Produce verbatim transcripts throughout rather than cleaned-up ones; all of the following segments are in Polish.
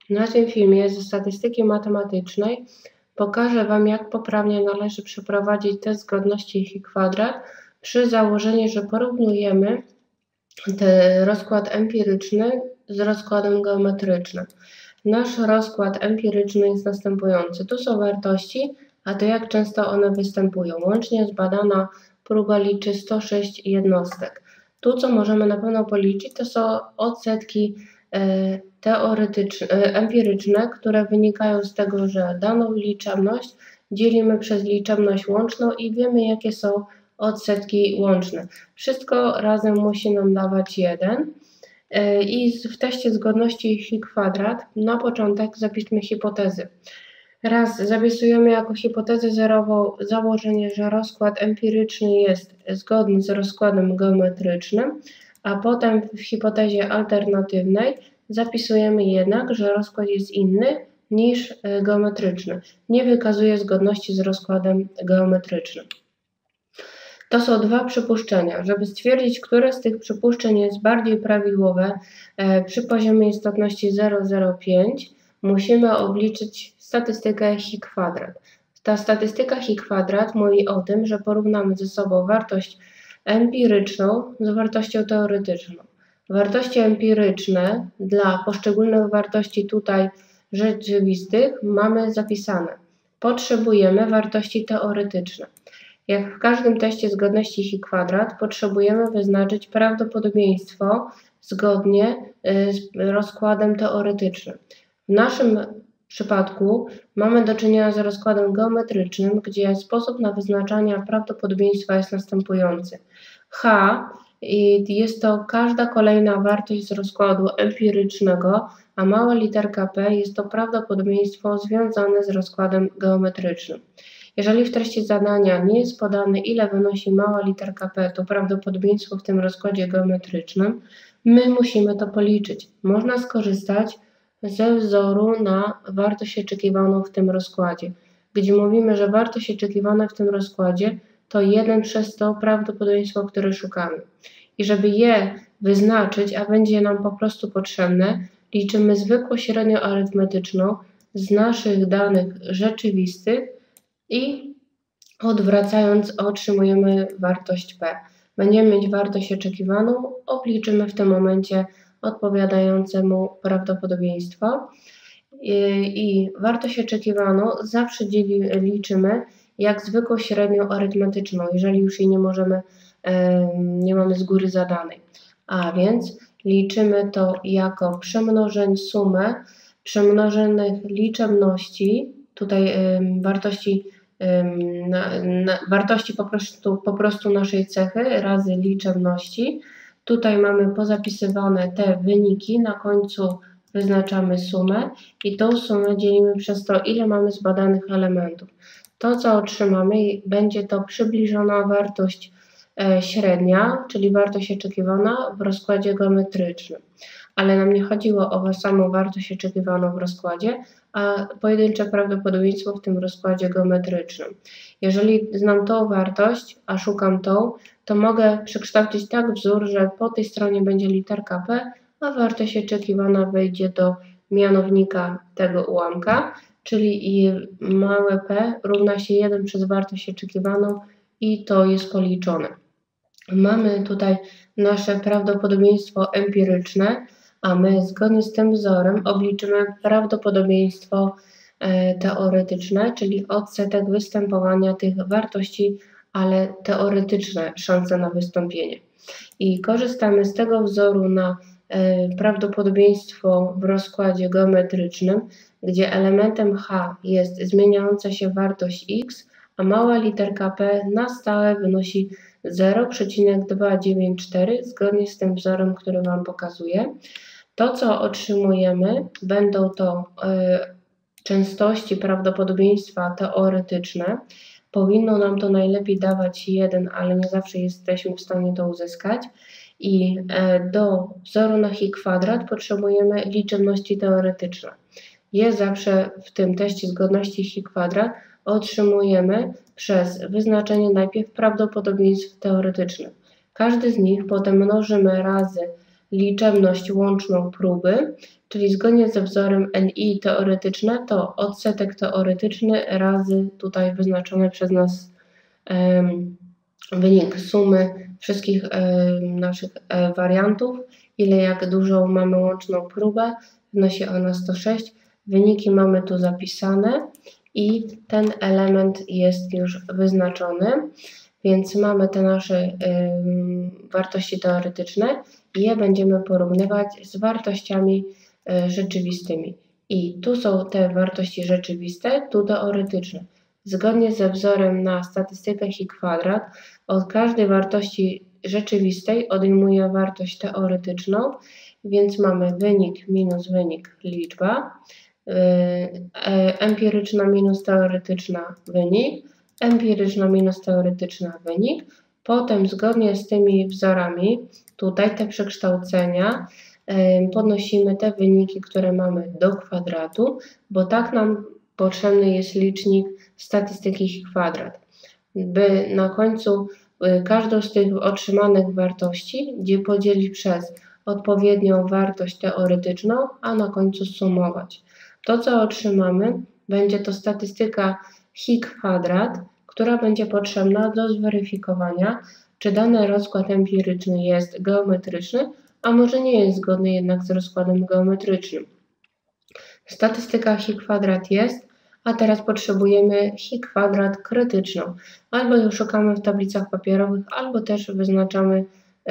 Na tym filmie ze statystyki matematycznej pokażę Wam, jak poprawnie należy przeprowadzić test zgodności Chi-kwadrat przy założeniu, że porównujemy ten rozkład empiryczny z rozkładem geometrycznym. Nasz rozkład empiryczny jest następujący. Tu są wartości, a to jak często one występują. Łącznie zbadana próba liczy sto sześć jednostek. Tu, co możemy na pewno policzyć, to są odsetki e, teoretyczne, e, empiryczne, które wynikają z tego, że daną liczebność dzielimy przez liczebność łączną i wiemy, jakie są odsetki łączne. Wszystko razem musi nam dawać jeden. I w teście zgodności Chi-kwadrat na początek zapiszmy hipotezy. Raz, zapisujemy jako hipotezę zerową założenie, że rozkład empiryczny jest zgodny z rozkładem geometrycznym, a potem w hipotezie alternatywnej zapisujemy jednak, że rozkład jest inny niż geometryczny. Nie wykazuje zgodności z rozkładem geometrycznym. To są dwa przypuszczenia. Żeby stwierdzić, które z tych przypuszczeń jest bardziej prawidłowe, przy poziomie istotności zero przecinek zero pięć musimy obliczyć statystykę Chi-kwadrat. Ta statystyka Chi-kwadrat mówi o tym, że porównamy ze sobą wartość empiryczną z wartością teoretyczną. Wartości empiryczne dla poszczególnych wartości tutaj rzeczywistych mamy zapisane. Potrzebujemy wartości teoretyczne. Jak w każdym teście zgodności Chi-kwadrat potrzebujemy wyznaczyć prawdopodobieństwo zgodnie z rozkładem teoretycznym. W naszym przypadku mamy do czynienia z rozkładem geometrycznym, gdzie sposób na wyznaczanie prawdopodobieństwa jest następujący. H jest to każda kolejna wartość z rozkładu empirycznego, a mała literka p jest to prawdopodobieństwo związane z rozkładem geometrycznym. Jeżeli w treści zadania nie jest podane, ile wynosi mała literka p, to prawdopodobieństwo w tym rozkładzie geometrycznym, my musimy to policzyć. Można skorzystać ze wzoru na wartość oczekiwaną w tym rozkładzie, gdzie mówimy, że wartość oczekiwana w tym rozkładzie to jeden przez to prawdopodobieństwo, które szukamy. I żeby je wyznaczyć, a będzie nam po prostu potrzebne, liczymy zwykłą średnią arytmetyczną z naszych danych rzeczywistych i odwracając otrzymujemy wartość p. Będziemy mieć wartość oczekiwaną, obliczymy w tym momencie odpowiadającemu prawdopodobieństwo i, i wartość oczekiwaną zawsze dzieli, liczymy jak zwykłą średnią arytmetyczną, jeżeli już jej nie możemy, nie mamy z góry zadanej. A więc liczymy to jako przemnożeń sumę przemnożonych liczebności, tutaj wartości Na, na, wartości po prostu, po prostu naszej cechy razy liczebności. Tutaj mamy pozapisywane te wyniki, na końcu wyznaczamy sumę i tą sumę dzielimy przez to, ile mamy zbadanych elementów. To, co otrzymamy, będzie to przybliżona wartość e, średnia, czyli wartość oczekiwana w rozkładzie geometrycznym. Ale nam nie chodziło o samą wartość oczekiwaną w rozkładzie, a pojedyncze prawdopodobieństwo w tym rozkładzie geometrycznym. Jeżeli znam tą wartość, a szukam tą, to mogę przekształcić tak wzór, że po tej stronie będzie literka p, a wartość oczekiwana wejdzie do mianownika tego ułamka, czyli małe p równa się jeden przez wartość oczekiwaną i to jest policzone. Mamy tutaj nasze prawdopodobieństwo empiryczne, a my zgodnie z tym wzorem obliczymy prawdopodobieństwo e, teoretyczne, czyli odsetek występowania tych wartości, ale teoretyczne szanse na wystąpienie. I korzystamy z tego wzoru na e, prawdopodobieństwo w rozkładzie geometrycznym, gdzie elementem H jest zmieniająca się wartość x, a mała literka p na stałe wynosi zero przecinek dwieście dziewięćdziesiąt cztery, zgodnie z tym wzorem, który Wam pokazuję. To, co otrzymujemy, będą to y, częstości prawdopodobieństwa teoretyczne. Powinno nam to najlepiej dawać jeden, ale nie zawsze jesteśmy w stanie to uzyskać. I y, do wzoru na Chi-kwadrat potrzebujemy liczebności teoretyczne. Je zawsze w tym teście zgodności Chi-kwadrat otrzymujemy przez wyznaczenie najpierw prawdopodobieństw teoretycznych. Każdy z nich potem mnożymy razy liczebność łączną próby, czyli zgodnie ze wzorem N I teoretyczne to odsetek teoretyczny razy tutaj wyznaczony przez nas um, wynik sumy wszystkich um, naszych um, wariantów, ile jak dużą mamy łączną próbę, wynosi ona sto sześć. Wyniki mamy tu zapisane i ten element jest już wyznaczony, więc mamy te nasze y, wartości teoretyczne i je będziemy porównywać z wartościami y, rzeczywistymi. I tu są te wartości rzeczywiste, tu teoretyczne. Zgodnie ze wzorem na statystykę chi kwadrat od każdej wartości rzeczywistej odejmuję wartość teoretyczną, więc mamy wynik minus wynik liczba, yy, empiryczna minus teoretyczna wynik, empiryczna minus teoretyczna wynik. Potem zgodnie z tymi wzorami, tutaj te przekształcenia, yy, podnosimy te wyniki, które mamy do kwadratu, bo tak nam potrzebny jest licznik statystyki chi kwadrat, by na końcu yy, każdą z tych otrzymanych wartości gdzie podzielić przez odpowiednią wartość teoretyczną, a na końcu sumować. To, co otrzymamy, będzie to statystyka chi kwadrat, która będzie potrzebna do zweryfikowania, czy dany rozkład empiryczny jest geometryczny, a może nie jest zgodny jednak z rozkładem geometrycznym. Statystyka chi kwadrat jest, a teraz potrzebujemy chi kwadrat krytyczną. Albo ją szukamy w tablicach papierowych, albo też wyznaczamy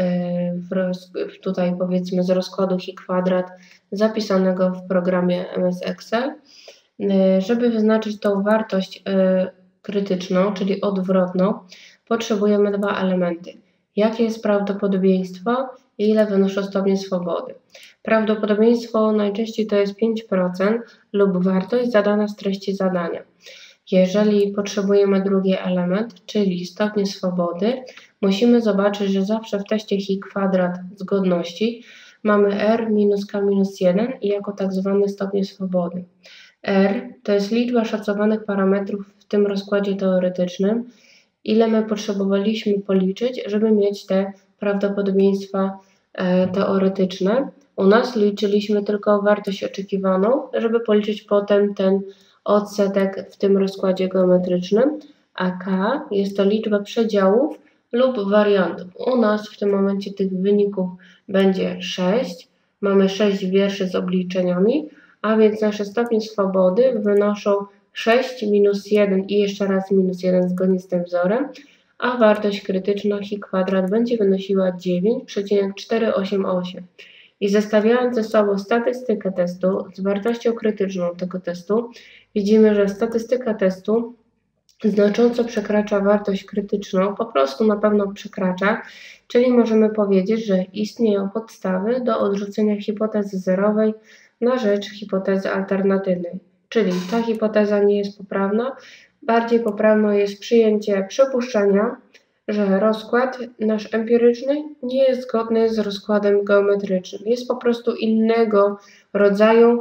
w roz, tutaj powiedzmy z rozkładu chi kwadrat zapisanego w programie M S Excel. Żeby wyznaczyć tą wartość krytyczną, czyli odwrotną, potrzebujemy dwa elementy. Jakie jest prawdopodobieństwo i ile wynoszą stopnie swobody. Prawdopodobieństwo najczęściej to jest pięć procent lub wartość zadana z treści zadania. Jeżeli potrzebujemy drugi element, czyli stopnie swobody, musimy zobaczyć, że zawsze w teście chi kwadrat zgodności mamy r minus k minus jeden i jako tak zwane stopnie swobody. R to jest liczba szacowanych parametrów w tym rozkładzie teoretycznym, ile my potrzebowaliśmy policzyć, żeby mieć te prawdopodobieństwa e, teoretyczne. U nas liczyliśmy tylko wartość oczekiwaną, żeby policzyć potem ten odsetek w tym rozkładzie geometrycznym, a k jest to liczba przedziałów lub wariantów. U nas w tym momencie tych wyników będzie sześć. Mamy sześć wierszy z obliczeniami, a więc nasze stopnie swobody wynoszą sześć minus jeden i jeszcze raz minus jeden zgodnie z tym wzorem, a wartość krytyczna chi kwadrat będzie wynosiła dziewięć przecinek czterysta osiemdziesiąt osiem. I zestawiając ze sobą statystykę testu z wartością krytyczną tego testu, widzimy, że statystyka testu znacząco przekracza wartość krytyczną, po prostu na pewno przekracza, czyli możemy powiedzieć, że istnieją podstawy do odrzucenia hipotezy zerowej na rzecz hipotezy alternatywnej. Czyli ta hipoteza nie jest poprawna, bardziej poprawną jest przyjęcie przypuszczenia, że rozkład nasz empiryczny nie jest zgodny z rozkładem geometrycznym. Jest po prostu innego rodzaju,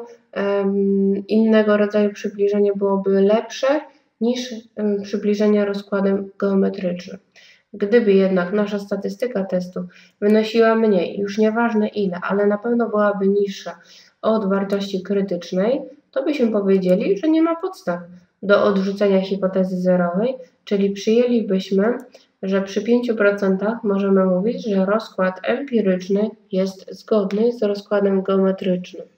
um, innego rodzaju przybliżenie byłoby lepsze niż um, przybliżenie rozkładem geometrycznym. Gdyby jednak nasza statystyka testu wynosiła mniej, już nieważne ile, ale na pewno byłaby niższa od wartości krytycznej, to byśmy powiedzieli, że nie ma podstaw do odrzucenia hipotezy zerowej, czyli przyjęlibyśmy, że przy pięciu procentach możemy mówić, że rozkład empiryczny jest zgodny z rozkładem geometrycznym.